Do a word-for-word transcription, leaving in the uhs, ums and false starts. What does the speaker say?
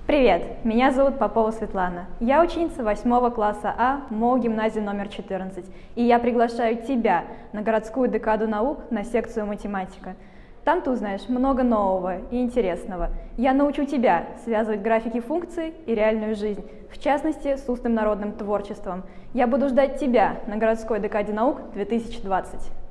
Привет, меня зовут Попова Светлана. Я ученица восьмого класса А МОУ гимназии номер четырнадцать, и я приглашаю тебя на городскую декаду наук на секцию математика. Там ты узнаешь много нового и интересного. Я научу тебя связывать графики функций и реальную жизнь, в частности, с устным народным творчеством. Я буду ждать тебя на городской декаде наук две тысячи двадцать.